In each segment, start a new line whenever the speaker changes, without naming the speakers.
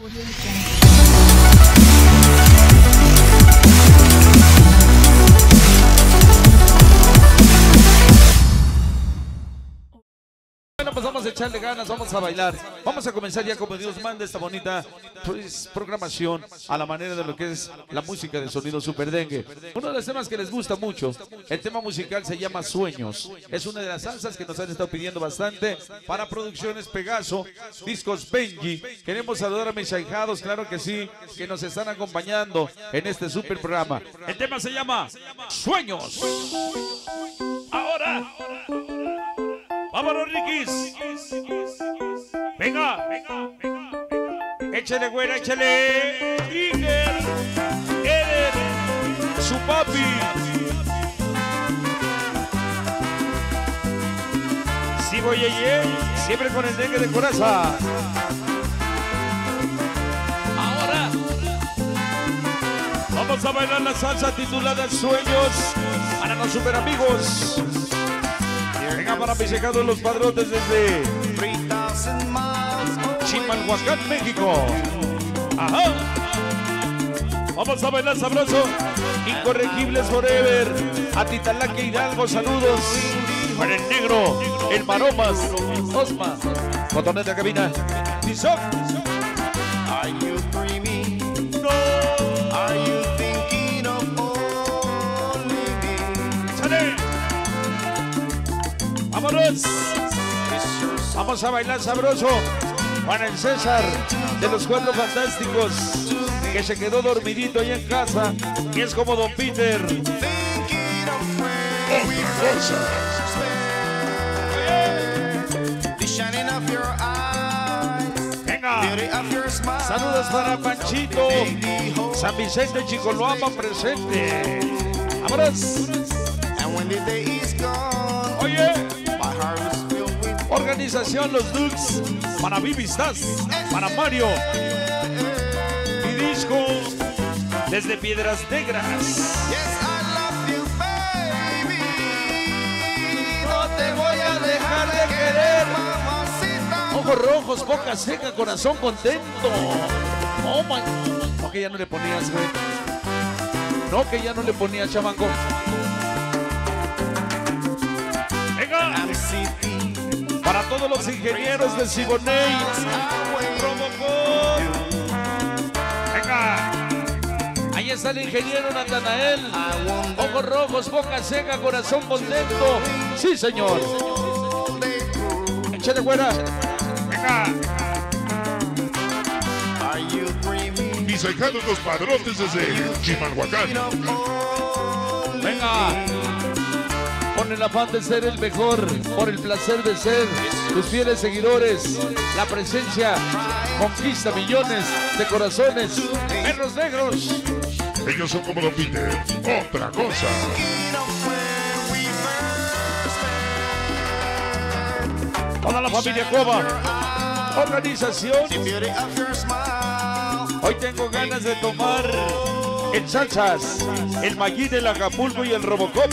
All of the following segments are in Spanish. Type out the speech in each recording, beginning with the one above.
Bueno, pues vamos a echarle ganas, vamos a bailar. Vamos a comenzar ya como Dios manda esta bonita programación a la manera de lo que es la música de Sonido Super Dengue. Uno de los temas que les gusta mucho, el tema musical se llama Sueños. Es una de las salsas que nos han estado pidiendo bastante para Producciones Pegaso, Discos Benji. Queremos saludar a mis ahijados, claro que sí, que nos están acompañando en este super programa. El tema se llama Sueños. Ahora. ¡Vámonos, Riquis! ¡Venga! ¡Échale, güera, échale! ¡Iger! ¡Eder! ¡Su papi! Sigo Yeye, siempre con el dengue de coraza. Ahora vamos a bailar la salsa titulada Sueños para los super amigos. Venga para mis hijados los padrotes desde Chimalhuacán, México. Ajá. Vamos a bailar sabroso. Incorregibles Forever. A Titalaque Hidalgo, saludos. Para el negro, el Maromas, Osma. Botones de cabina. Tizoc.
Are you dreaming? No. Are you thinking of only me?
¡Sale! ¡Vámonos! Vamos a bailar sabroso para el César de los Cuatro Fantásticos, que se quedó dormidito ahí en casa, que es como Don Peter. Venga, saludos para Panchito, San Vicente Chicoloama presente. ¡Vámonos! Oye, organización Los Dukes, para Vivistas, para Mario y Disco desde Piedras Negras. No te voy a dejar de querer. Ojos rojos, boca seca, corazón contento. Oh my. No, que ya no le ponías, güey. No, que ya no le ponías, chamaco. Venga. Para todos los ingenieros de Siboney, Robocop. Venga. Ahí está el ingeniero Natanael. Ojos rojos, boca seca, corazón contento. Sí, señor. Échale fuera. Venga.
Mis ahijados los padrotes desde Chimalhuacán.
Venga. Por el afán de ser el mejor, por el placer de ser tus fieles seguidores, la presencia conquista millones de corazones. Perros negros.
Ellos son como Don Peter, otra cosa.
Toda la familia Cueva, organización. Hoy tengo ganas de tomar el Salsas, el Mayín, el Acapulco y el Robocop.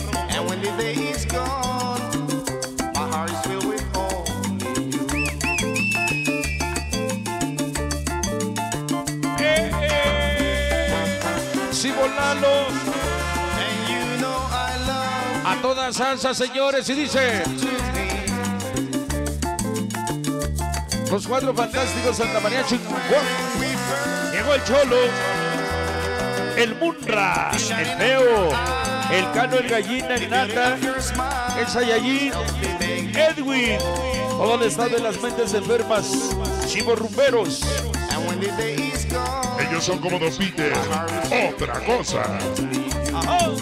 Sibolalo. A toda salsa, señores, y dice: los Cuatro Fantásticos Santa María Chihuahua. Llegó el Cholo, el Munra, el Feo, el Cano, el Gallina, el Nata, el Saiyajin, Edwin. Todo el estado de las mentes enfermas, chivorrumberos.
Ellos son como Don Peter, otra cosa.
Oh.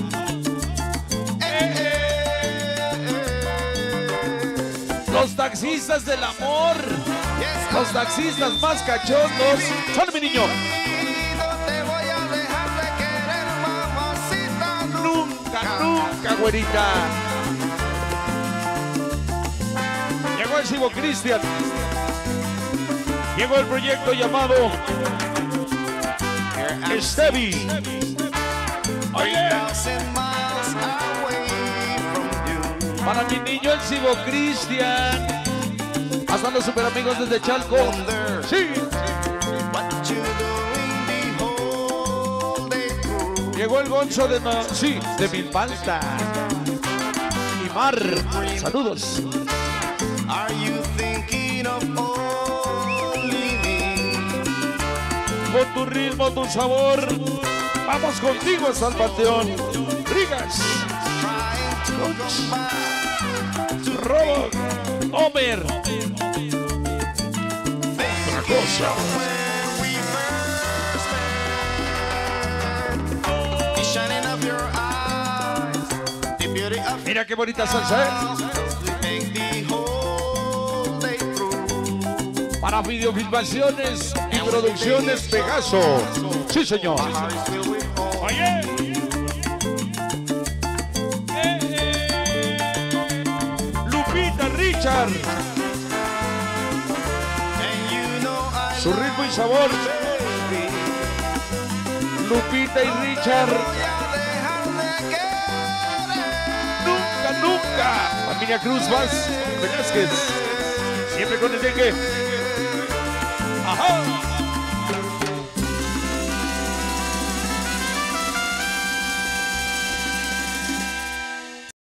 Los taxistas del amor, los taxistas más cachondos. ¡Sale, mi niño! Nunca, güerita. Llegó el Sibo Cristian. Llegó el proyecto llamado Stevie. Oye. Para mi niño el Sibo Cristian. Hasta los super amigos desde Chalco. Sí. Llegó el gonzo de de Milpalta. Y Mar, saludos.
Are you thinking of only me?
Con tu ritmo, tu sabor, vamos contigo hasta el panteón. Rigas,
Trying to come back to
Robot, Homer,
Otra cosa.
where we first met. The shining of your eyes, the beauty of
mira qué bonita salsa, ¿eh?
we make the whole day through.
Para videofilmaciones y producciones Pegaso. Sí, señor.
Heart is filled with hope.
Oye. Lupita Richard,
And you know I
su ritmo y sabor.
baby.
Lupita y Richard, nunca, nunca. Familia Cruz Velázquez, siempre con el dengue. Ajá.